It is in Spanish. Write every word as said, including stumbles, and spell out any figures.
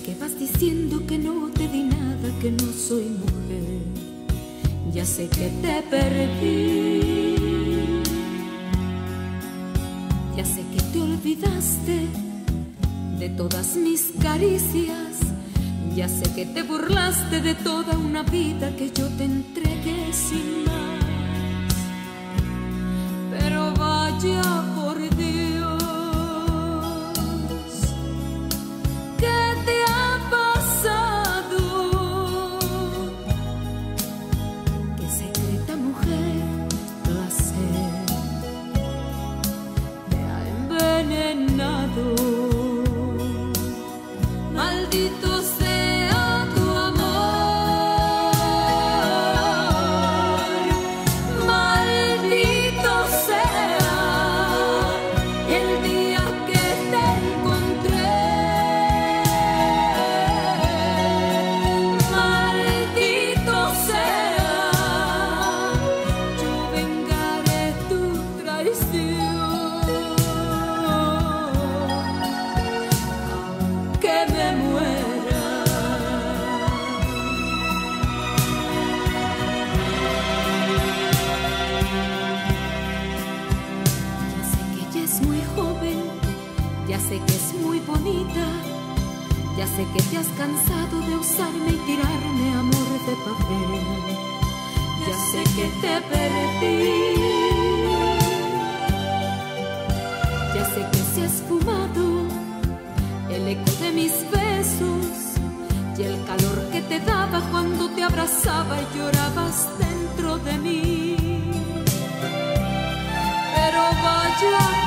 que vas diciendo que no te di nada, que no soy mujer. Ya sé que te perdí. Ya sé que te olvidaste de todas mis caricias. Ya sé que te burlaste de toda una vida que yo te entregué sin más. Pero vaya por Dios, ¿qué te ha pasado? Qué secreta mujer, placer, te ha envenenado. Maldito sea tu amor, maldito sea el día que te encontré, maldito sea, yo vengaré tu traición. Que me muera. Ya sé que ella es muy joven, ya sé que es muy bonita, ya sé que te has cansado de usarme y tirarme amor de papel. Ya sé que te perdí, ya sé que se ha esfumado el eco de mis besos y el calor que te daba cuando te abrazaba y llorabas dentro de mí. Pero vaya